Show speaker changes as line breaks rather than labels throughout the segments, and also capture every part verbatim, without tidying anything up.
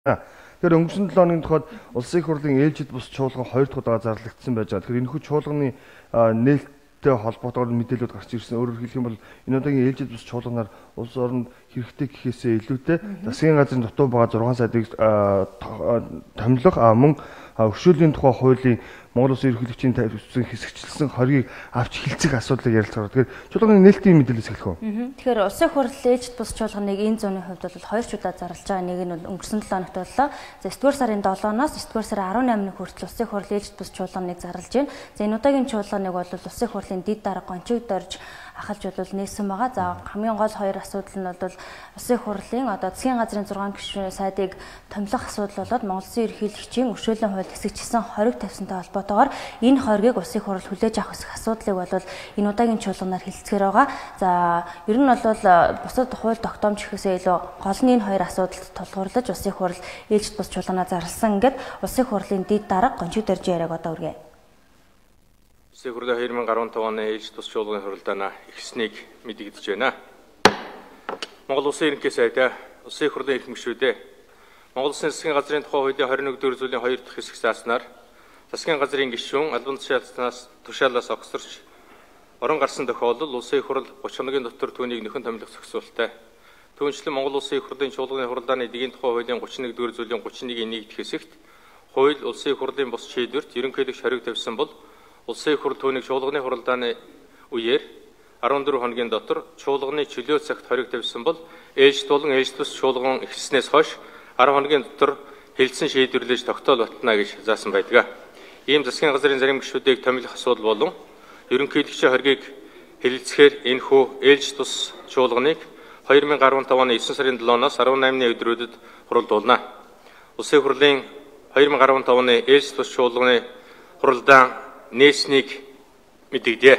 Тэгэхээр өнгөрсөн долоо хоногийн тухайд улсын их хурлын ээлжид бус чуулган хоёр дахь удаа зарлагдсан байж байгаа. Тэгэхээр энэхүү чуулганы нээлттэй холбоотойгоор мэдээлэлүүд гарч ирсэн. Өөрөөр хэлэх юм бол энэ удаагийн ээлжид бус чуулганаар улс оронд хэрэгтэй гэхээсээ илүүтэй засгийн газрын дутуу байгаа зургаан сайдыг томилох мөн өршөөлийн тухай хуулийн Монгол Улсын ерөнхийлөгчийн тавьсан хэсэгчлсэн хоргийг авч хилцэх асуудлыг ярилцгаа. Тэгэхээр чуулганы нээлтийн мэдээлэлс эхлэх үү?
Тэгэхээр улсын их хурл ээлжид бус чуулганыг энэ зууны хувьд бол хоёр ч удаа зарлаж байгаа. Нэг нь бол өнгөрсөн долоо хоногт боллоо. За есдүгээр сарын долооноос есдүгээр сарын арван наймны хүртэл улсын их хурл ээлжид бус чуулганыг зарлаж байна. За энэ удаагийн чуулганыг бол улсын их хурлын дэд дарга гончиг дорж ахалж бол нээсэн байгаа. За хамгийн гол хоёр асуудал нь бол улсын их хурлын одоо засгийн газрын зургаан гишүүн сайдыг томилох асуудал болоод Монгол Улсын ерөнхийлөгчийн өршөөлийн хуульд хэсэгчилсэн хориг тавьсантай холбоотойгоор энэ хоргийг улсын их хурл хүлээж авах асуудлыг бол энэ удаагийн чуулганаар хэлцгээр байгаа. За ер нь бол бусад хууль тогтоомж гэхээсээ илүү гол нь энэ хоёр асуудалд тулгуурлаж улсын их хурл ээлжид бус чуулганаа зарласан ингээд улсын их хурлын дэд дарга гончиг дорж яриаг одоо үргээ.
Улсын их хурлын хоёр мянга арван тавь оны ээлжид бус чуулганы хуралдаанаа эхэлснийг мэдэгдэж байна. Монгол Улсын ерөнхий сайдаа улсын их хурлын эрх гишүүдээ Монгол Улсын засгийн газрын тухай хуулийн двадцать нэгдүгээр зүйлийн хоёр дахь хэсэг зааснаар засгийн газрын гишүүн албан тушаалаас тушаалаас огцорч орон гарсан тохиолдол улсын их хурл гурван хоногийн дотор түүнийг нөхөн томилох зохицуулттай. Түүнчлэн Монгол Улсын их хурлын чуулганы хуралдааны эдийн тухай хуулийн гурван нэгдүгээр зүйлийн гурван нэгний нэгдэх хэсэгт хууль улсын их хурлын бус шийдвэрт ерөнхийлөгч хориг тавьсан бол улсын их хурл түүнийг чуулганы хуралдааны үеэр арван дөрвөн хоногийн дотор чуулганы чөлөө цагт хориг тавьсан бол ээлж тулан ээлж тус чуулган эхэлснээс хойш арван хоногийн дотор хэлсэн шийдвэрлэж тогтоол батна гэж заасан байдаг. Ийм засгийн газрын зарим гишүүдийг томилох асуудал болон ерөнхийлөгчийн хоргийг хэлэлцэхээр энэхүү ээлж тус чуулганыг хоёр мянга арван тавь оны девэн сарын долооноос арван наймны өдрүүдэд хуралдуулна. Улсын их хурлын хоёр мянга арван тавь оны ээлж тус чуулганы хуралдаан нээснийг мэдэгдэе.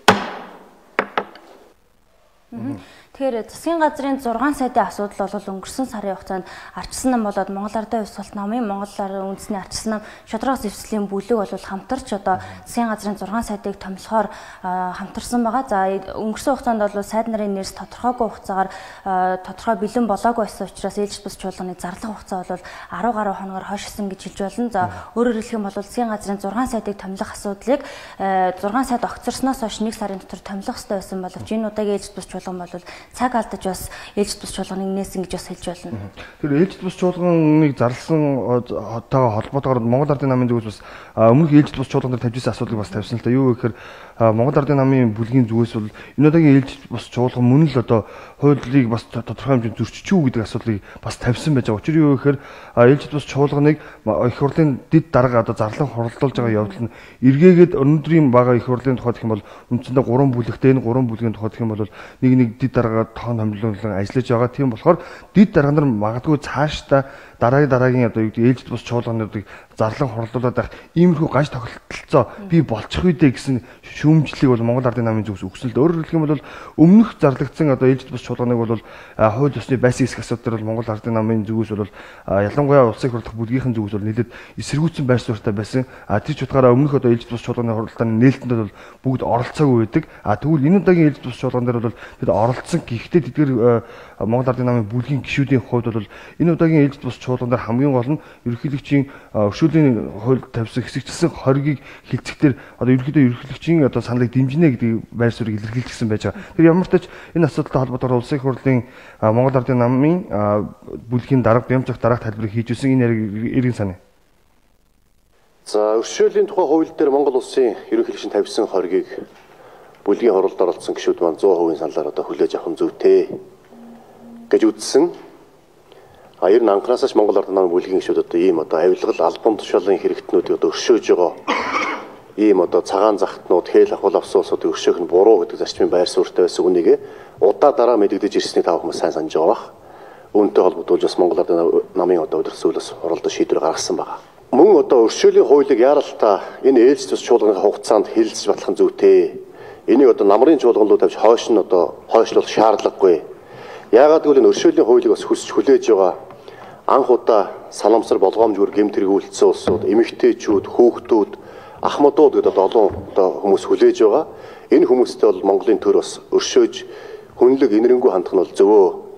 Тэгэхээр засгийн газрын зургаан сайдын асуудал бол өнгөрсөн сарын хугацаанд арчилсан нам болоод Монгол Ардын хувьсгалт намын Монгол Ардын үндэсний арчилсан нам шударга зэвслийн бүлэг бол хамтарч одоо засгийн газрын зургаан сайдыг томилохоор хамтарсан байгаа. За өнгөрсөн хугацаанд бол сайд нарын нэрс тодорхойгүй хугацаагаар тодорхой бэлэн болоогүй байсан учраас ээлжид бус чуулганы зарлах хугацаа бол арван гаруй хоногоор хойшилсан гэж хэлж болно. За өөрөөр хэлэх юм бол засгийн газрын зургаан сайдыг томилох асуудлыг зургаан сайд огцорсноос хойш нэг сарын дотор томилох хэрэгтэй байсан боловч энэ удаагийн ээлжид бус чуулган бол цаг алдаж бас ээлжид бус чуулганыг нээсэн гэж бас хэлж байна.
Тэр ээлжид бус чуулганыг зарласан одоо холбоотойгоор Монгол Ардын намын зүгээс бас өмнөх ээлжид бус чуулган дээр тавьжсэн асуудлыг бас тавьсан л та. Юу гэхээр Монгол Ардын намын бүлгийн зүгээс бол энэ удаагийн ээлжид бус чуулган мөн л одоо хуулийг бас тодорхой хэмжээнд зөрчиж үү гэдэг асуудлыг бас тавьсан байж байгаа. Учир нь юу гэхээр ээлжид бус чуулганыг их хурлын дэд дарга одоо зарлан хуралдуулж байгаа явдал нь эргээгээд өнөөдрийн бага их хурлын тухайд гэх юм бол үндсэндээ гурван бүлэгтэй энэ гурван бүлгийн тухайд гэх юм бол нэг нэг дэд дарга тоон томилуулан ажиллаж байгаа. Тийм болохоор дэд дарга нар магадгүй цаашдаа дараагийн дараагийн одоо юу гэдэг ээлжид бус чуулгануудыг зарлан хуралдуулаад байх иймэрхүү гаж тогтолцоо бий болчих үедээ гэсэн шүүмжлэлийг бол Монгол Ардын намын зүгээс өгсөн л дээ. Өөрөөр хэлэх юм бол өмнөх зарлагдсан одоо ээлжид бус чуулганыг бол хууль ёсны байсийн хэсэг асуудал бол Монгол Ардын намын зүгээс бол ялангуяа улсын их хурлын бүлгийнхэн зүгээс бол нэлээд эсэргүүцсэн байр суурьтай байсан. А тэр ч утгаараа өмнөх одоо ээлжид бус чуулганы хуралдааны нээлтэнд бол бүгд оролцоогүй байдаг. А тэгвэл энэ удаагийн ээлжид бус чуулган дээр бол тэд оролцсон гэхдээ тэдгээр Монгол Ардын намын бүлгийн гишүүдийн хувьд бол энэ удаагийн ээлжид бус чуулган дээр хамгийн гол нь ерөнхийлөгчийн өршөөлийн хууль тавьсан хэсэгчилсэн хоргийг хилцэхдээ одоо ерөнхийдөө ерөнхийлөгчийн одоо саналыг дэмжинэ гэдэг байр суурийг илэрхийлчихсэн байж байгаа. Тэр ямар ч тач энэ асуудалтай холбоотойгоор улсын их хурлын Монгол Ардын намын бүлгийн дарга Бямцах дараах тайлбарыг хийж өгсөн. Энэ яриг эргэн санаа.
За өршөөлийн тухай хууль дээр Монгол улсын ерөнхийлөгчийн тавьсан хоргийг бүлгийн хуралд оролцсон гишүүд маань сто хувийн саналаар одоо хүлээж авах нь зүйтэй гэж үзсэн. А ер нь анхнаасаач Монгол Ардын намын бүлгийн гишүүд одоо ийм одоо авилгал албан тушаалын хэрэгтнүүдийг одоо өршөөж байгаа ийм одоо цагаан захтнууд хэл ахуул авсан улсуудыг өршөөх нь буруу гэдэг зарчмын байр суурьтай байсан үнийг удаа дараа мэдэгдэж ирснийг та бүхэн сайн санаж байгаа бах. Үүнтэй холбогдуулж бас Монгол Ардын намын одоо удирдлагаас оролдож шийдвэр гаргасан байгаа. Мөн одоо өршөөлийн хуулийг яаралтай энэ ээлжид бус чуулганы хугацаанд хэлэлцэж батлах нь зүйтэй. Энийг одоо намрын чуулган руу тавьж хойш нь одоо хойшлуулах шаардлагагүй. Яагаад гэвэл энэ өршөөлийн хуулийг бас хүсч хүлээж байгаа анх удаа санамсар болгоомжгүй гэмт хэрэгүүлсэн улсууд, эмэгтэйчүүд, хүүхдүүд, ахмадууд гэдэг одоо олон одоо хүмүүс хүлээж байгаа. Энэ хүмүүстэй бол Монголын төр бас өршөөж хүнлэг инэрэнгүү хандах нь бол зөвөө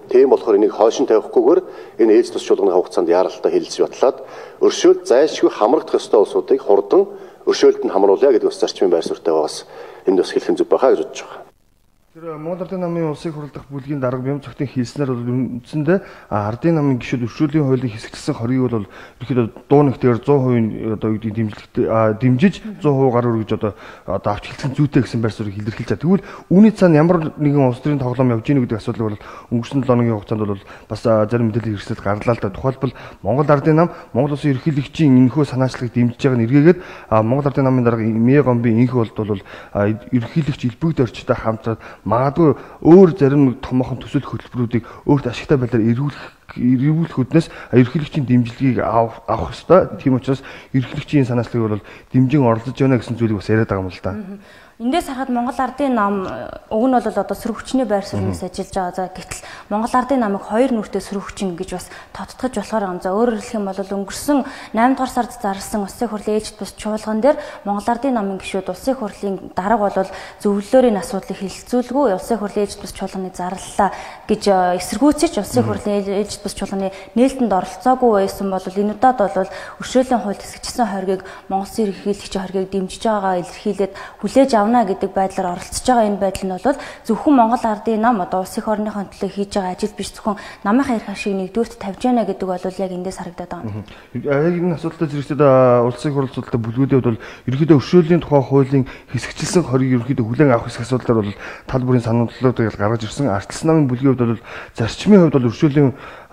Тийм болохоор энийг хойшин тавихгүйгээр энэ ээлж тус чуулганы хугацаанд яаралтай хэлэлцэж батлаад өршөөлт зайлшгүй хамрагдах ёстой улсуудыг хурдан өршөөлт нь хамруулъя гэдэг бас зарчмын байр суурьтай байгаас энд бас хэлхэн зүг байхаа гэж бодож байгаа.
Тэр Монгол Ардын намын улсыг хурлдах бүлгийн дарга Бям цогтын хэлснээр бол үндсэндээ Ардын намын гишүүд өршөөлийн хуулийн хэсэгдсэн хоргийг бол ерөөхдөө дуу нэгтээр цent percent одоо юу гэдэг дэмжлэгтэй дэмжиж cent percent гар өргөж одоо одоо авч хэлсэн зүйтэй гэсэн байр суурийг илэрхийлж байгаа. Тэгвэл үүний цаана ямар нэгэн улс төрийн тоглоом явж гин гэдэг асуудал бол өнгөрсөн седем хоногийн хугацаанд бол бас зарим мэдээлэл хэрэгсэлд гарлаа л да. Тухайлбал Монгол Ардын нам Монгол Улсын ерөнхийлөгчийн энэхүү санаачлагыг дэмжиж байгаа нь эргээгээд Монгол Ардын намын дарга Мэ Гомбын энх болд бол ерөнхийлөгч элбэгд орчтой хамтраад магадгүй өөр зарим томоохон төсөл хөтөлбөрүүдийг өөрт ашигтай байдлаар эргүүлэх эргүүлэх үднээс ерөнхийлөгчийн дэмжлэгийг авах ёстой. Тийм учраас ерөнхийлөгчийн санаачлагыг бол дэмжин оролцож байна гэсэн зүйлийг бас яриад байгаа юм л да.
Эндээс харахад Монгол Ардын нам уг нь бол одоо сөрөг хүчний байр суурьнаас ажиллаж байгаа. За гэтэл Монгол Ардын намыг хоёр нүртэй сөрөг хүчин гэж бас тодтогч болохоор юм. За өөрөөр хэлэх юм бол өнгөрсөн найман дугаар сард зарласан улсын хурлын ээлжид бус чуулган дээр Монгол Ардын намын гишүүд улсын хурлын дарга бол зөвлөлөөрийн асуудлыг хэлэлцүүлгүй улсын хурлын ээлжид бус чуулганыг зарлалаа гэж эсэргүүцэж улсын хурлын ээлжид бус чуулганы нээлтэнд оролцоогүй байсан бол энэ удаад бол өршөөлийн хуульд хэсэгчсэн хоргийг Монгол Улсын ерөнхийлөгчийн хоргийг дэмжиж байгаагаа илэрхийлээд хүлээж авна гэдэг байдлаар оролцож байгаа. Энэ байдал нь бол зөвхөн Монгол Ардын нам одоо улсын орныхон төлөө хийж байгаа ажил биш, зөвхөн намынхаа эрх ашиг нэгдүгürt тавьж байна гэдэг бол яг эндээс харагдаад байгаа юм.
Яг энэ асуудалтай зэрэгцээд улсын хурл судалтай бүлгүүдэд бол ерөнхийдөө өршөөлийн тухай хуулийн хэсэгчилсэн хорийг ерөнхийдөө хүлээн авах хэсэг асуудлаар бол тал бүрийн сануулгыг гаргаж ирсэн. Ардчилсан намын бүлгийн хувьд бол зарчмын хувьд бол өршөөлийн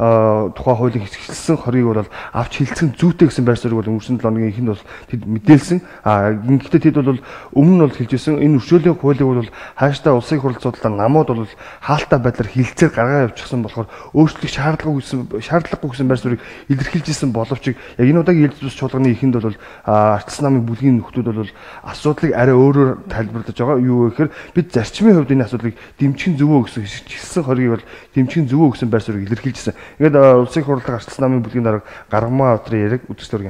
тухай хуулийн хэсэгчилсэн хорийг бол авч хэлцэх зүйтэй гэсэн байр суурийг бол өнгөрсөн седем хоногийн эхэнд бол тэд мэдээлсэн. А гэхдээ тэд бол өмнө нь бол хэлжсэн энэ өршөөлийн хуулийг бол хааштай улсын хурл судалтай намууд бол хаалттай байдлаар хилцээр гаргаа явуулчихсан болохоор өөрчлөх шаардлагагүй гэсэн шаардлагагүй гэсэн байр суурийг илэрхийлж исэн боловч яг энэ удаагийн ээлж бус чуулганы эхэнд бол ардчилсан намын бүлгийн нөхдүүд бол асуудлыг арай өөрөөр тайлбарлаж байгаа. Юу гэхээр бид зарчмын хувьд энэ асуудлыг дэмжих зөвөө гэсэн хэсэгчилсэн хоргийг бол дэмжих зөвөө гэсэн байр суурийг илэрхийлж исэн. Ингээд улсын хурлын ардчилсан намын бүлгийн дарга Гаргамаа Авдрын яриг үзэгдэргэн.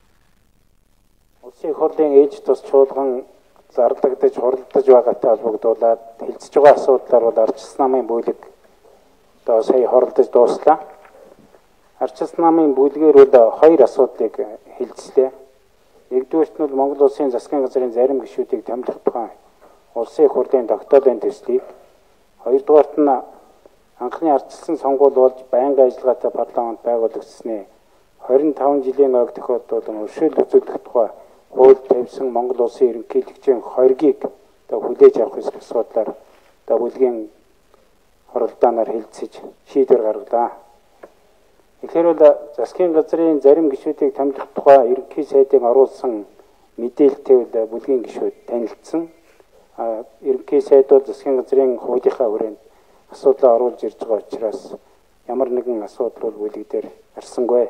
Улсын хурлын ээлж тус чуулган зарлагдаж хуралдаж байгаатай холбогдуулаад хэлцэж байгаа асуудлаар бол ардчилсан намын бүлэг одоо сая хоролдож дууслаа. Ардчилсан намын бүлгээр бол хоёр асуудлыг хэлцлээ. Нэгдүгээрт нь бол Монгол Улсын засгийн газрын зарим гишүүдийг томилох тухай улсын хурлын тогтоолын төслийг, хоёрдугаарт нь анхны ардчилсан сонгуул болж байнгын ажиллагаатай парламент байгуулагдсны двадцать пять жилийн ойг тохиолдуулан өршөөл үзүүлэх тухай хууль тавьсан Монгол Улсын ерөнхийлөгчийн хоргийг одоо хүлээж авах хэсэг асуудлаар одоо бүлгийн хоролдооноор хэлэлцэж шийдвэр гаргалаа. Тэгэхээр бол засгийн газрын зарим гишүүдийг томилох тухай ерөнхий сайдын оруулсан мэдээлэлтэй бол бүлгийн гишүүд танилцсан. А ерөнхий сайд бол засгийн газрын хуулийнхаа хүрээнд асуудлаа оруулж ирж байгаа учраас ямар нэгэн асуудал бол бүлэг дээр гарсангүй.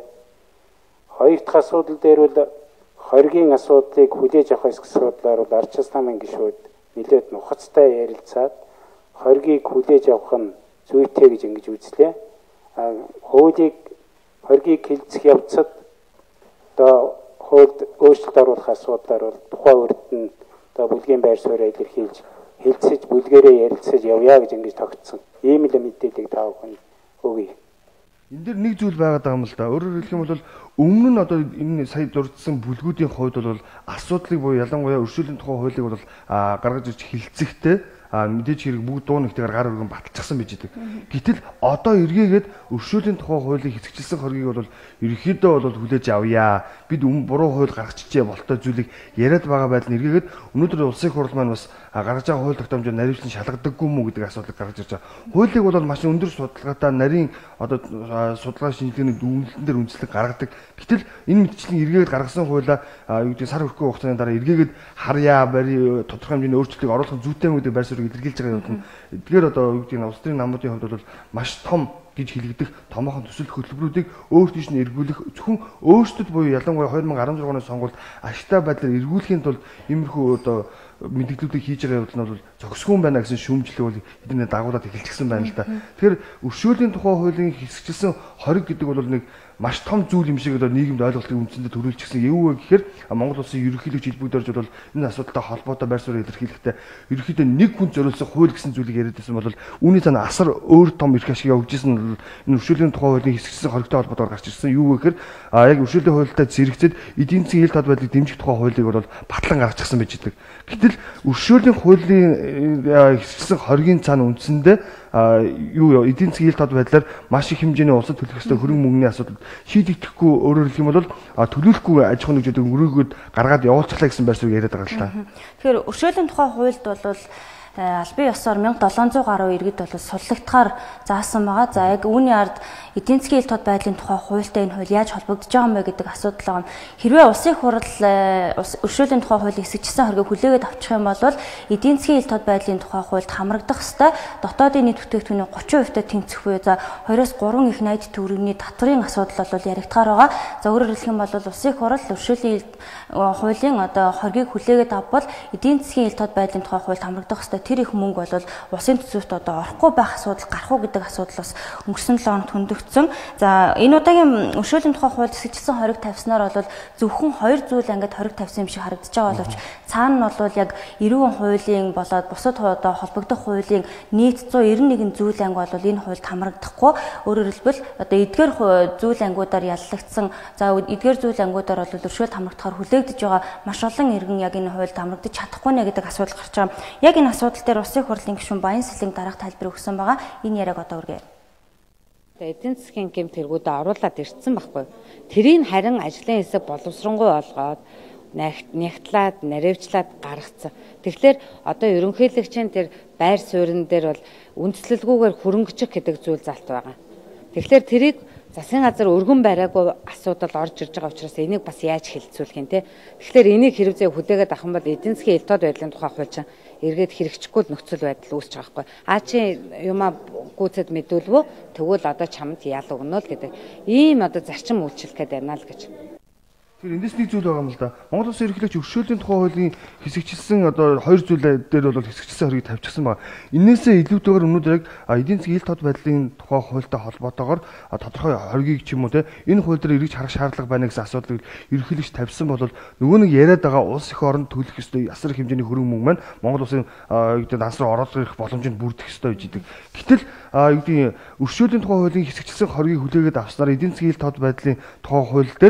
Хоёр дахь асуудал дээр бол хоргийн асуудлыг хүлээж авах асуудлаар бол ардчилсан намын гишүүд нэлээд нухацтай ярилцаад хоргийг хүлээж авах нь зүйтэй гэж ингэж үзлээ. А хуулийг хоргийг хэлцэх явцад одоо хуульд өөрчлөлт оруулах асуудлаар бол тухайн үрд нь одоо бүлгийн байр суурийг илэрхийлж хэлцэж бүлгээрээ ярилцаж явъя гэж ингэж тогтсон. Ийм л мэдээллийг та бүхэнд өгье.
Энд дэр нэг зүйл байгаад байгаа юм л да. Өөрөөр хэлэх юм бол өмнө нь одоо энэ сая дурдсан бүлгүүдийн хувьд бол асуудлыг буюу ялангуяа өршөөлийн тухай хуулийг бол гаргаж ирж хэлцэхдээ мэдээж хэрэг бүгд дуу нэгтэйгээр гар өргөн баталчихсан байж идэг. Гэтэл одоо эргээгээд өршөөлийн тухай хуулийг хэсэгчилсэн хоргийг бол ерөнхийдөө бол хүлээж авъя. Бид буруу хууль гаргачжээ болтой зүйлийг яриад байгаа байдал нь эргээгээд өнөөдөр улсын хурл маань бас гаргаж байгаа хууль тогтоомжоор наривчлан шалгадаггүй мүү гэдэг асуудлыг гаргаж ирж байгаа. Хуулийг бол маш өндөр судалгаатай нарийн одоо судалгаа шинжилгээний дүнлэлтэн дээр үндэслэг гаргадаг. Гэтэл энэ мэдчлэн эргээгээд гаргасан хуулиа юу гэдэг сар хүрхгүй хугацааны дараа эргээгээд харьяа барь тодорхой хэмжээний өөрчлөлтийг оруулах зүйтэй мүү гэдэг байр суурийг илэрхийлж байгаа юм. Эдгээр одоо юу гэдэг нь улс төрийн намуудын хувьд бол маш том гэж хэлэгдэх томоохон төсөл хөтөлбөрүүдийг өөр тийш нь эргүүлэх зөвхөн өөрсдөд буюу ялангуяа две тысячи дөрвөн оны сонгуульд ашигтай байдлаар эргүүлэхийн тулд иймэрхүү одоо мэдээллүүдийг хийж байгаа явдал нь бол зохисгүй байна гэсэн шүүмжлэг бол эдгээр дагуулад эхэлчихсэн байна л да. Тэгэхээр өршөөлийн тухай хуулийн хэсэгчилсэн хориг гэдэг бол нэг маш том зүйл юм шиг одоо нийгэмд ойлголтыг үндсэндээ төрүүлчихсэн. Юу вэ гэхээр Монгол улсын ерөнхийлөгч хэлбэгдэрж бол энэ асуудалтай холбоотой байр суурь илэрхийлэхдээ ерөнхийдөө нэг хүн зориулсан хууль гэсэн зүйлийг яриад байсан бол үүний цаана асар өөр том эрх ашиг явж исэн нь энэ өршөөлийн тухай хуулийн хэсэгчсэн хоригтой холбоотойгоор гарч ирсэн. Юу вэ гэхээр яг өршөөлийн хуультай зэрэгцээд эдийн засгийн ил тод байдлыг дэмжих тухай хуулийг бол батлан гаргачихсан байж байгаа. Гэтэл өршөөлийн хуулийн хэсэгчсэн хоригийн цаана үндсэндээ юу эдийн засгийн ил тод байдлаар маш их хэмжээний улсад төлөх ёстой хөрөнгө мөнгөний асуудал шийдэгдэхгүй, өөрөөр хэлэх юм бол төлөвлөхгүй аж ахуйн нэгжүүдийг өрөөгөөд гаргаад явуулчихлаа гэсэн байр суурийг яриад байгаа л та.
Тэгэхээр өршөөлийн тухай хуульд бол албан ёсоор мянга долоон зуун гаруй иргэд бол суллагтахаар заасан байгаа. За яг үүний ард эдийн засгийн ил тод байдлын тухай хуультай энэ хууль яаж холбогдож байгаа юм бэ гэдэг асуудал байгаа. Хэрвээ улсын хурал өршөөлийн тухай хуулийн хэсэгчсэн хоргийг хүлээгээд авчих юм бол эдийн засгийн ил тод байдлын тухай хуульд хамрагдах ёстой дотоодын нийт бүтээгдэхүүний гучин хувь таа тэнцэх буюу за хоёроос гурван их найд төгрөгийн татврын асуудал бол яригдахаар байгаа. За өөрөөр хэлэх юм бол улсын хурал өршөөлийн хуулийн одоо хоргийг хүлээгээд авбал эдийн засгийн ил тод байдлын тухай хуульд хамрагдах ёстой тэр их мөнгө бол улсын төсөвт одоо орохгүй байх асуудал гарах уу гэдэг асуудал бас өнгөрсөн долоо хоногт хөндөгдсөн. За энэ удаагийн өршөөлийн тухай хууль хэсэгчсэн хориг тавьснаар бол зөвхөн хоёр зүйл ангид хориг тавьсан юм шиг харагдаж байгаа боловч цаана нь бол яг эрүүн хуулийн болоод бусад одоо холбогдох хуулийн нийт зуун найман нэгэн зүйл анги бол энэ хуульд хамрагдахгүй. Өөрөөр хэлбэл одоо эдгээр зүйл ангиудаар яллагдсан за эдгээр зүйл ангиудаар бол өршөөлт хамрагдахаар хүлээгдэж байгаа маш олон иргэн яг энэ хуульд хамрагдаж чадахгүй нэ гэдэг асуудал гарч байгаа. Яг энэ асуудал дээр улсын хурлын гишүүн Баян Сэлэнг дараах тайлбар өгсөн байгаа. Энэ яриаг одоо үргэлж.
Эдийн засгийн гэмт хэрэгүүдэд оруулаад ирсэн байхгүй. Тэрийг харин ажлын хэсэг боловсронгуй олгоод нягтлаад, наривчлаад гаргацсан. Тэгэхээр одоо ерөнхийлөгчийн тэр байр суурин дээр бол үндслэлгүйгээр хөрөнгөчих гэдэг зүйл залт байгаа. Тэгэхээр тэрийг засгийн газар өргөн бариагүй асуудал орж ирж байгаа учраас энийг бас яаж хэлцүүлэх юм те. Тэгэхээр энийг хэрэгцээ хүлээгээд авах юм бол эдийн засгийн ил тод байдлын тухай хууль чинь эргээд хэрэгжихгүй нөхцөл байдал үүсэж байгаа байхгүй. А чи юмаа гүйцэд мэдүүлвөө тэгвэл одоо чамд ял өгнө л гэдэг ийм одоо зарчим үйлчлэх гээд байна л гэж.
Тэгэхээр эндээс нэг зүйл байгаа юм л да. Монгол Улсын ерөнхийлөгч өршөөлийн тухай хуулийн хэсэгчилсэн одоо хоёр зүйл дээр бол хэсэгчилсэн хорийг тавьчихсан байна. Иннээсээ илүүтэйгээр өнөөдөр яг эдийн засгийн ил тод байдлын тухай хуультай холбоотойгоор тодорхой хоргийг ч юм уу те энэ хууль дээр эргэж харах шаардлага байна гэсэн асуудлыг ерөнхийлөгч тавьсан бол нөгөө нэг яриад байгаа улс их оронд төлөх ёстой асар их хэмжээний хөрөнгө мөнгө маань Монгол Улсын гэдэг данс руу ороод ирэх боломжийг бүрдэх ёстой гэж идэг. Гэтэл юу гэдэг өршөөлийн тухай хуулийн хэсэгчилсэн хоргийг хүлээгээд авснаар эдийн засгийн ил тод байдлын тухай хууль дээр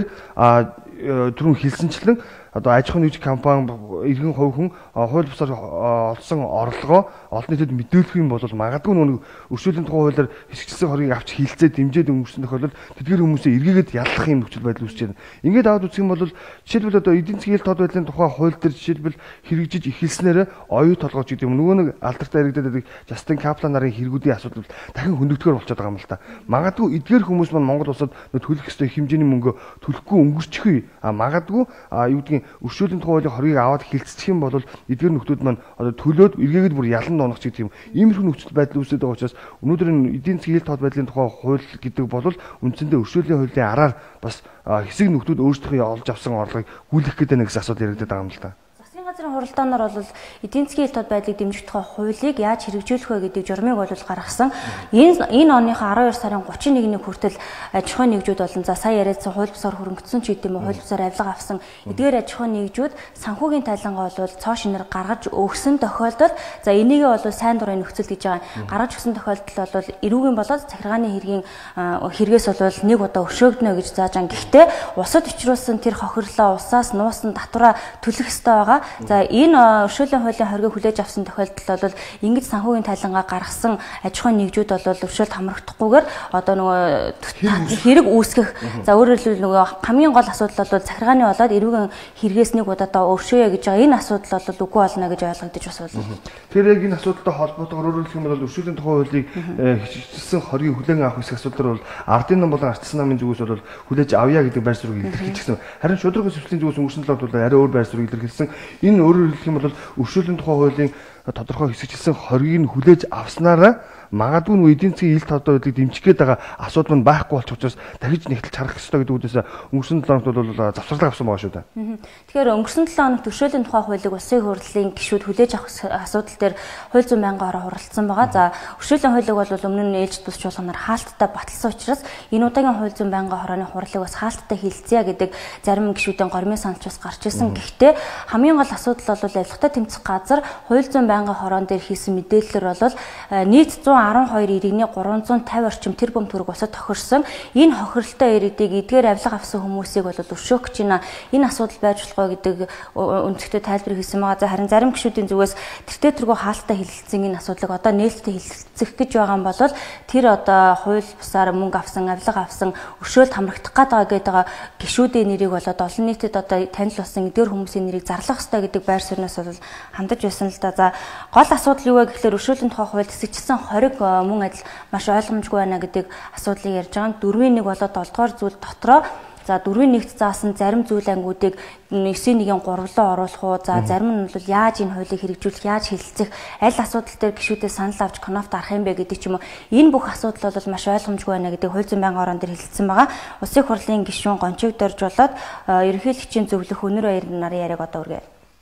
түрүүн хэлсэнчлэн одоо аж ахуйн нэгж компани иргэн хувь хүн хууль бусаар олсон орлогоо олон нийтэд мэдүүлэх юм бол магадгүй нэг өршөөлийн тухай хуулиар хэсэгчсэн хоргийг авч хилцээ дэмжиж өнгөрсөн тохиолдолд тэдгээр хүмүүсээ эргээгээд яллах юм нөхцөл байдал үүсэж байна. Ингээд аваад үзэх юм бол жишээлбэл одоо эдийн засгийн ил тод байдлын тухай хууль дээр жишээлбэл хэрэгжиж эхэлснээр оюу толгойч гэдэг юм нөгөө нэг алдартай иргэдэд байдаг Justin Kaplan нарын хэрэгүүдийн асуудал дахин хөндөгдөхөр болчиход байгаа юм л та. Магадгүй эдгээр хүмүүс маань Монгол улсад төлөх ёстой хэмжээний мөнгө төлөхгүй өнгөрчихүй. А магадгүй юу гэдгийг өршөөлийн тухай хуулийн хоргийг аваад хилцчих юм бол эдгээр нөхдүүд маань одоо төлөөд эргээгээд бүр ялан доонох ч гэдэг юм. Иймэрхүү нөхцөл байдал үүсэж байгаа учраас өнөөдөр энэ эдийн засгийн ил тод байдлын тухай хууль гэдэг бол үндсэндээ өршөөлийн хуулийн араар бас хэсэг нөхдүүд өөрсдөө олж авсан орлогыг гүйлгэх гэдэг нэг асуудал яригдаад байгаа юм л да.
Газрын хуралдаанаар бол эдийн засгийн ил тод байдлыг дэмжих тухай хуулийг яаж хэрэгжүүлэх вэ гэдэг журмыг бол гаргасан. Энэ энэ оныхоо арван хоёр сарын гучин нэгний хүртэл аж ахуйн нэгжүүд болон за сая яриадсан хууль бусаар хөрөнгөцсөн ч гэдэм үү хууль бусаар авилга авсан эдгээр аж ахуйн нэгжүүд санхүүгийн тайлангаа бол цоо шинээр гаргаж өгсөн тохиолдолд за энийгээ бол сайн дурын нөхцөл гэж байгаа. Гаргаж өгсөн тохиолдолд бол эрүүгийн болоод захиргааны хэргийн хэрэгээс бол нэг удаа өршөөгдөнө гэж зааж байгаа. Гэхдээ усад учруулсан тэр хохирлоо усаас нуусан татвараа төлөх ёстой байгаа. За энэ өршөөлийн хуулийн хоргийг хүлээж авсан тохиолдолд бол ингэж санхүүгийн тайлангаа гаргасан аж ахуйн нэгжүүд бол өршөөлт хамрагдахгүйгээр одоо нөгөө хэрэг үүсгэх за өөрөөр хэлбэл нөгөө хамгийн гол асуудал бол захиргааны болоод эрүүгийн хэрэгээс нэг удаадаа өршөөе гэж байгаа энэ асуудал бол үгүй болно гэж ойлгогдож бас байна.
Тэгэхээр яг энэ асуудалтай холбоотойгоор өөрөөр хэлэх юм бол өршөөлийн тухай хуулийг хэвчилсэн хоргийг хүлээн авах хэсэг асуудал бол ардын нам болон ардчсан намын зүгээс бол хүлээж авъя гэдэг байр суурийг илэрхийлчихсэн. Харин шудраг өсвөлийн зүгээс өнгөрсөн талд бол арай өөр байр суурийг илэрхийлсэн. Энэ өөрөөр хэлэх юм бол өршөөлийн тухай хуулийн тодорхой хэсэгчилсэн хоргийг хүлээж авснараа магадгүй нь эдийн засгийн ил тавтай байдлыг дэмжих гээд байгаа асуудал нь байхгүй болчих учраас дахиж нэгтэл харах ёстой гэдэг үдээс өнгөрсөн седем хоногт бол завсарлага авсан байгаа шүү дээ.
Тэгэхээр өнгөрсөн седем хоногт өршөөлийн тухай хуулийг улсын хурлын гишүүд хүлээж авах асуудал дээр хууль зүйн байнгын хороо хуралдсан байгаа. За өршөөлийн хуулийг бол өмнө нь ээлжид бус чуулганаар хаалттай баталсан учраас энэ удаагийн хууль зүйн байнгын хорооны хурлыг бас хаалттай хилцье гэдэг зарим гишүүдийн гормын саналч бас гарч ирсэн. Гэхдээ хамгийн гол асуудал бол авилгатай тэмцэх газар хууль зүйн байнгын хороон дээр хийсэн мэдээлэлээр бол нийт зуун арван хоёр иргэний гурван зуун тавь орчим тэрбум төгрөг босод тохирсон. Энэ хохиролтой иргэдийг эдгээр авилга авсан хүмүүсийг бол өршөөх гэж байна. Энэ асуудал байж болохгүй гэдэг өнцгтэй тайлбар хийсэн байгаа. За харин зарим гишүүдийн зүгээс тэртээ тэргүй хаалттай хилцсэн энэ асуудлыг одоо нээлттэй хилцэх гэж байгаа юм бол тэр одоо хууль бусаар мөнгө авсан, авилга авсан, өршөөлт хамрагдах гэдэг байгаа гишүүдийн нэрийг болоод олон нийтэд одоо танил болсон эдгээр хүмүүсийн нэрийг зарлах ёстой гэдэг байр сууриас бол хандаж байсан л да. За гол асуудал юу вэ гэхээр өршөөлийн тухай хууль хэсэгчсэн хориг мөн адил маш ойлгомжгүй байна гэдэг асуудлыг ярьж байгаа. Дөрвийн нэг болоод долоо дугаар зүйл дотроо за дөрвийн нэгт заасан зарим зүйл ангуудыг нэгсийн нэгэн гурвлоо оруулах уу, за зарим нь бол яаж энэ хуулийг хэрэгжүүлэх, яаж хэлэлцэх, аль асуудал дээр гишүүдээс санал авч конфт арах юм бэ гэдэг ч юм уу. Энэ бүх асуудал бол маш ойлгомжгүй байна гэдэг хууль зүйн байнгын хорон дээр хэлэлцсэн байгаа. Улсын хурлын гишүүн Гончиг дорж болоод ерөнхийлөгчийн зөвлөх Өнөр баяр нарын яриаг одоо үргээ.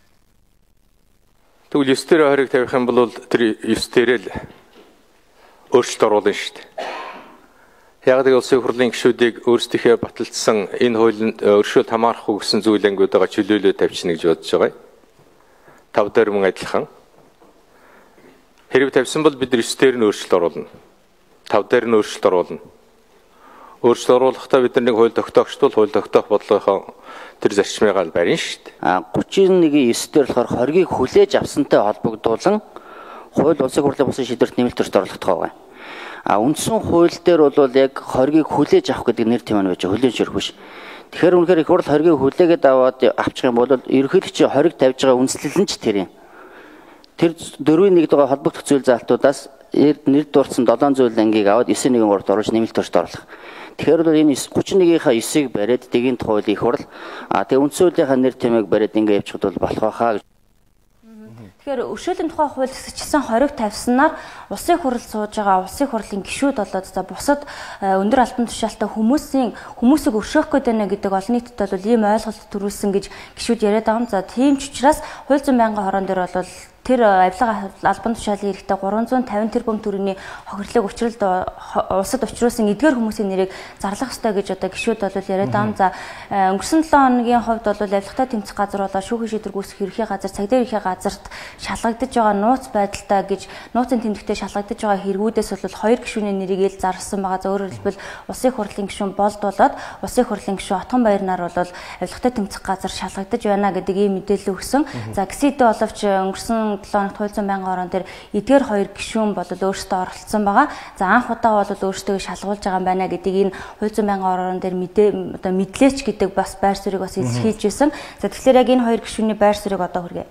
Тэгвэл ёс дээр хориг тавих юм бол тэр ёс дээрээ л өөрчлөлт оруулна шүү дээ. Яг л улсын хурлын гишүүдийг өөрсдийнхөө баталдсан энэ хуулинд өршөөлт хамаарахгүй гэсэн зүйл ангиудаага чөлөөлөө тавьчихна гэж бодож байгаа. Тав дээр мөн адилхан. Хэрэг тавьсан бол бид ёс дээр нь өөрчлөлт оруулна. Тав дээр нь өөрчлөлт оруулна. Өөрчлөлт оруулахдаа бид нэг хууль тогтоогчдол хууль тогтоох бодлогынхоо тэр зарчмыг л барина шүү дээ.
А гучин нэгний ёс дээр болохоор хоргийг хүлээж авсантай холбогдуулан хууль улсын хурлын бусын шийдвэрт нэмэлт төрөлд оруулах байгаа. А үндсэн хууль дээр бол яг хоргийг хүлээж авах гэдэг нэр тийм байна байж хүлээж өрөх биш. Тэгэхээр үнэхээр их хурл хоргийг хүлээгээд аваад авчих юм бол ерөнхийлөгчийн хориг тавьж байгаа үндэслэл нь ч тэр юм. Тэр дөрвийн нэг дугаар холбогдох зүйл заалтуудаас нэр дурдсан долоон зүйл ангийг аваад девять нэг гурав оруулж нэмэлт төрөлд оруулах. Тэгэхээр бол энэ гучин нэгийнхаа девять-ийг бариад дэгийн хууль их хурл а тэгээ үндсэн хуулийнхаа нэр тэмээг бариад ингэ явчихад бол болох байхаа.
Тэгэхээр өршөөлийн тухай хууль хэсэгчсэн хориг тавьснаар улсын хурл сууж байгаа улсын хурлын гишүүд болоод за бусад өндөр албан тушаалтай хүмүүсийн хүмүүсийг өршөөх гээд байна гэдэг олон нийтэд бол ийм ойлголт төрүүлсэн гэж гишүүд яриад байгаа юм. За тийм ч учраас хууль зүйн байнгын хорон дээр бол тэр авилга албан тушаалын эрэхтэй гурван зуун тавин тэрбум төгрөгийн хохирлыг учралд улсад учруулсан эдгээр хүмүүсийн нэрийг зарлах ёстой гэж одоо гишүүд бол яриад байгаа юм. За өнгөрсөн седем хоногийн хувьд бол авилгатай тэмцэх газар болоо шүүхийн шийдвэр гүйцэх ерхий газар, цагдаа ерхий газарт шалгагдж байгаа нууц байдалтай гэж нууцын тэмдэгтээ шалгагдж байгаа хэрэгүүдээс бол хоёр гишүүний нэрийг ил зарласан байгаа. За өөрөөр хэлбэл улсын хурлын гишүүн болд болоод улсын хурлын гишүүн Отгон Баярнаар бол авилгатай тэмцэх газар шалгагдж байна гэдэг ийм мэдээлэл өгсөн. За гисэдэ боловч өнгөрсөн седем хоногт хууль зүйн байнгын хорон дээр эдгээр хоёр гишүүн бол өөрсдөө оролцсон байгаа. За анх удаа бол өөрсдөө шалгуулж байгаа юм байна гэдгийг энэ хууль зүйн байнгын хорон дээр мэдээ одоо мэдлээч гэдэг бас байр суурийг бас илэрхийлж байсан. За тэгэхээр яг энэ хоёр гишүүний байр суурийг одоо хүргэе.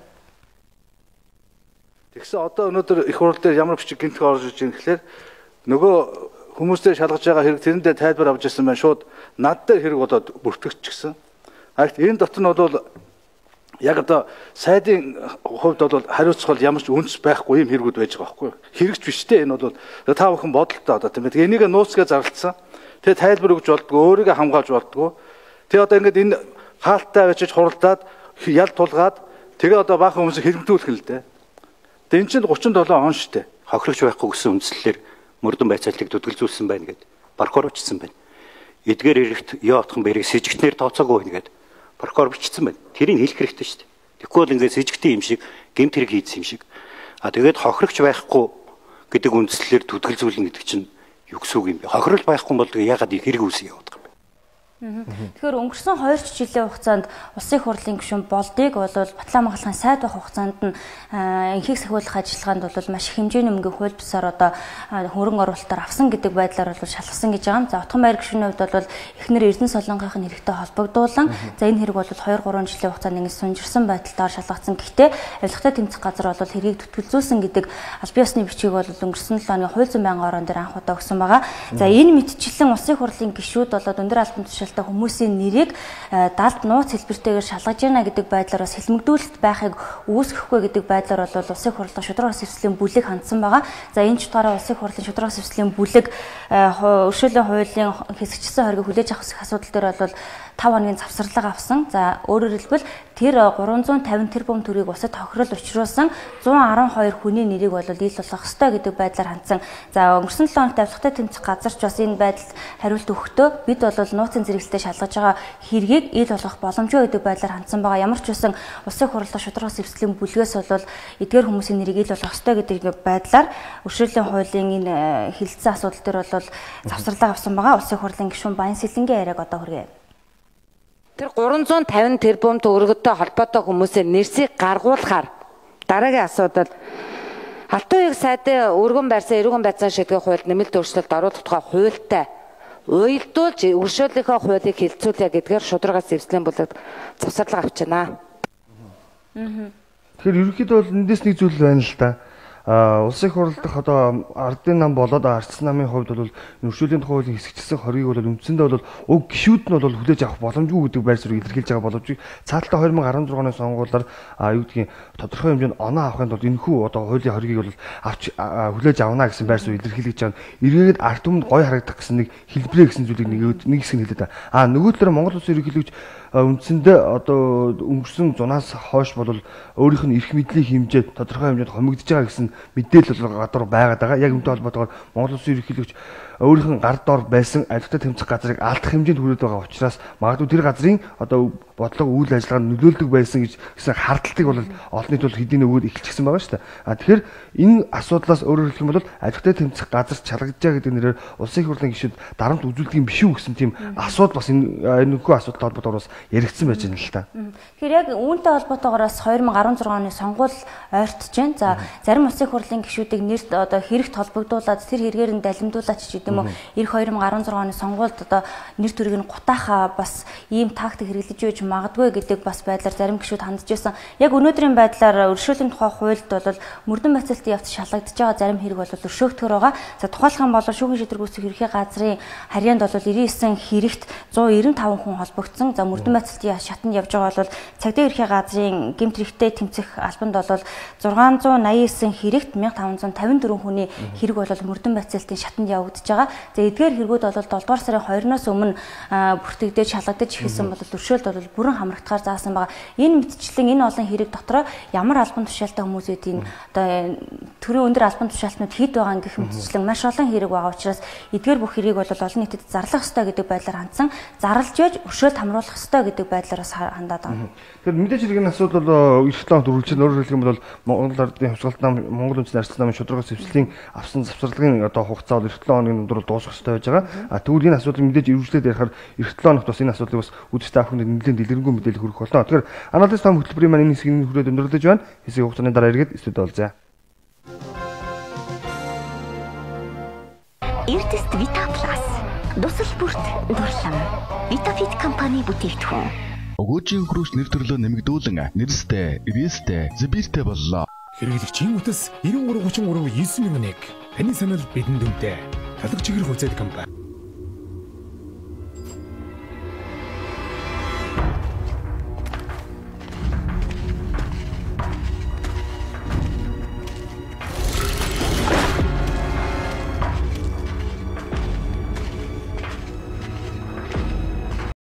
Тэгсэн одоо өнөөдөр их хурл дээр ямар бичиг гэмтэх орж иж байгаа гэхээр нөгөө хүмүүстэй шалгаж байгаа хэрэг тэрэндээ тайлбар авч ирсэн байна. Шууд над дээр хэрэг болоод бүртгэж гисэн. Харин энэ дотор нь бол яг одоо сайдын хувьд бол хариуцлага ямар ч үндэс байхгүй юм хэрэгүүд байж байгаа байхгүй юу. Хэрэгч биш те энэ бол та бүхэн бодолтой одоо тийм ээ. Энийг нууцгээ зарлцсан. Тэгээ тайлбар өгж болдгоо, өөрийгөө хамгаалж болдгоо. Тэгээ одоо ингээд энэ хаалттай байж хуралдаад ял тулгаад тэгээ одоо баахан хүмүүсийг хэрэгдүүлэх нь л дээ. Тэгээ энэ чинь гучин долоо он штэ.
Хохирогч байхгүй гэсэн үндслэлээр мөрдөн байцааллыг төдөлзүүлсэн байна гэд прокурор бичсэн байна. Эдгээр хэрэгт яатхан бэрийг с сэжигтнэр тооцоогүй байна гэд прокурор бичсэн байна. Тэрийг хэлэх хэрэгтэй шүү дээ. Тэгэхгүй бол ингээд сэжигтэн юм шиг гэмт хэрэг хийдсэн юм шиг. А тэгээд хохирогч байхгүй гэдэг үндслэлээр төдөлзүүлнэ гэдэг чинь юу гэсэн үг юм бэ? Хохирол байхгүй бол тэгээ ягаад хэрэг үүсгэж яваад байгаа юм бэ?
Тэгэхээр өнгөрсөн хоёр жилийн хугацаанд улсын хурлын гишүүн болдыг бол Батлан Магалхайн сайд байх хугацаанд нь энхийг сахиулах ажиллагаанд бол маш их хэмжээний мөнгө хууль бусаар одоо хөрөнгө оруулалтаар авсан гэдэг байдлаар бол шалгасан гэж байгаа юм. За Отгон Баяр гишүүний хувьд бол эхнэр Эрдэнэ Солонгогийн хэрэгтэй холбогдуулан за энэ хэрэг бол хоёр гурван жилийн хугацаанд ингэ сунжирсан байдалтаар шалгагдсан. Гэхдээ авилгатай тэмцэх газар бол хэргийг төтгөлзүүлсэн гэдэг аль бие усны бичгийг бол өнгөрсөн седем оны хууль зүйн байнгын хорон дээр анх удаа өгсөн байгаа. За энэ мэдчилэн улсын хурлын гишүүд болоод өндөр албан тушаал шалгалтай хүмүүсийн нэрийг далд нууц хэлбэртэйгээр шалгаж яана гэдэг байдлаар бас хэлмэгдүүлэлт байхыг үүсгэхгүй гэдэг байдлаар бол улсын хурлын шударга сэвслийн бүлэг хандсан байгаа. За энэ ч утгаараа улсын хурлын шударга сэвслийн бүлэг өршөөлийн хуулийн хэсэгчсэн хоргийг хүлээж авах асуудал дээр бол тав хоногийн завсарлага авсан. За өөрөөр хэлбэл тэр гурван зуун тавин тэрбум төгрөгийг усад тохирол учруулсан зуун арван хоёр хүний нэрийг бол ил болгох ёстой гэдэг байдлаар хандсан. За өнгөрсөн седем хоногт авилгатай тэмцэх газарч бас энэ байдалд хариулт өгөхдөө бид бол нууцын зэрэглэлтэй шалгаж байгаа хэргийг ил болгох боломжгүй гэдэг байдлаар хандсан байгаа. Ямар ч үсэн улсын хурлын шударга сэвслийн бүлгээс бол эдгээр хүмүүсийн нэрийг ил болгох ёстой гэдэг байдлаар өршөөлийн хуулийн энэ хилцсэн асуудал дээр бол завсарлага авсан байгаа. Улсын хурлын гишүүн Баян Сэлэнгийн яриаг одоо хүргэе.
Тэр гурван зуун тавин тэрбум төгрөгтэй холбоотой хүмүүсийн нэрсийг гаргуулахаар дараагийн асуудал Алтан уян сайдын өргөн байрсан эрүүгэн байцаан шийдвэрийн хуульд нэмэлт өөрчлөлт оруулах тухай хуультай уялдуулж өршөөлийнхөө хуулийг хилцүүлээ гэдгээр шударга сэвслийн бүлэгт завсарлага авч байна.
Тэгэхээр ерөнхийдөө бол эндээс нэг зүйл байна л да. А улсын хурлд одоо ардын нам болоод ардсан намын хувьд бол өршөөлийн хуулийн хэсэгчсэн хоргийг бол үндсэндээ бол уг гишүүд нь бол хүлээж авах боломжгүй гэдэг байр суурийг илэрхийлж байгаа боловч цааталтаа две тысячи арван зургааны сонгуулиар а юу гэдгийг тодорхой хэмжээнд оноо авахын тулд энэхүү одоо хуулийн хоргийг бол авч хүлээж авна гэсэн байр суурийг илэрхийлж байгаа. Эргээд ард түмэнд гой харагдах гэсэн нэг хэлбэрээ гэсэн зүйлийг нэг нэг хэсэг нь хэлээд байгаа. А нөгөө талаар Монгол Улсын ерөнхийлөгч үндсэндээ одоо өнгөрсөн зунаас хойш бол өөрийнх нь эрх мэдлийн хэмжээ тодорхой хэмжээнд хомигдож байгаа гэсэн мэдээлэл бол гадуур байгаад байгаа. Яг үүнтэй холбоотойгоор Монгол Улсын ерөнхийлөгч өөрийнх нь гар дор байсан ажилтны тэмцэх газрыг алдах хэмжээнд хүрээд байгаа учраас магадгүй тэр газрын одоо бодлого үйл ажиллагаанд нөлөөлдөг байсан гэж гэсэн хардталтыг бол олон нийт бол хэдийн өгөөд эхэлчихсэн байгаа шүү дээ. А тэгэхээр энэ асуудлаас өөрөөр хэлэх юм бол ажилтны тэмцэх газар чалгаж байгаа гэдэг нэрээр улсын хурлын гишүүд дарамт үзүүлдэг юм биш үү гэсэн тийм асуудал бас энэ энэхүү асуудалтай холбоотойгоор бас яригдсан байж байна л та.
Тэгэхээр яг үүнтэй холбоотойгоор бас две тысячи арван зургааны сонгуул ойртож байна. За зарим улсын хурлын гишүүдийг нэрт одоо хэрэгт холбогдуулаад тэр хэрэгээр нь далимдуулаач ч гэдэг юм уу. Ирэх две тысячи арван зургааны сонгуульд одоо нэр төрийг нь гутаахаа бас ийм тактик хэрэглэж байж магадгүй гэдэг бас байдлаар зарим гишүүд хандж байсан. Яг өнөөдрийн байдлаар өршөөлийн тухай хуульд бол мөрдөн байцаалтын явц шалгагдж байгаа зарим хэрэг бол өршөөгдөхөр байгаа. За тухайлах юм бол шүүхийн шийдвэр гүйцэтгэх ерхий газрын харьяанд бол девяносто девять хэрэгт one ninety five хүн холбогдсон. За мөрдөн байцаалтын шатанд явж байгаа бол цагдаа ерхий газрын гэмт хэрэгтэй тэмцэх албанд бол six hundred eighty-nine хэрэгт one thousand five hundred fifty-four хүний хэрэг бол мөрдөн байцаалтын шатанд явагдаж байгаа. За эдгээр хэрэгүүд бол seven дугаар сарын second-ноос өмнө бүртгэгдэж шалгагдаж ихсэн бол өршөөлт бол бүрэн хамрагдахаар заасан байгаа. Энэ мэтчлэн энэ олон хэрэг дотор ямар албан тушаалтай хүмүүсийн одоо төрийн өндөр албан тушаалтнууд хэд байгаа гэх мэтчлэн маш олон хэрэг байгаа учраас эдгээр бүх хэрийг бол олон нийтэд зарлах ёстой гэдэг байдлаар хандсан. Зарлж яж өршөөлт хамруулах ёстой гэдэг байдлаар хандаад байгаа.
Тэгэхээр мэдээж хэргийн асуудал бол эх seven үргэлжлэн өөрөөр хэлэх юм бол Монгол ардын хувьсгалт нам Монгол үндэсний арчилсан намын шударга сэвслийн авсан завсарлагын одоо хугацаа бол эх seven хоногийн дундор дуусах ёстой байж байгаа. А тэгвэл энэ асуудал мэдээж үргэлжлээд ярихаар эх seven хоногт бас энэ асуудлыг бас үдштэй авах нь нэлээд дэлгэрэнгүй мэдээлэл хүргэх болно. Тэгэхээр анализ том хөтөлбөрийн маань энэ хэсгийг хүрээд өндөрлөж байна. Хэсэг хугацааны дараа эргээд студид олзаа.
Эрдэс Vita Plus дусал бүрт дурлам Vitafit компани бүтээгдэхүүн.
Өгөөжийн хөрөш нэр төрлөө нэмэгдүүлэн нэрстэй, эвэстэй, зэбиртэй боллоо.
Хэрэглэгчийн утас nine three three three nine. Таны санал бидэнд үнэтэй. Талх чигээр хувьцаат компани.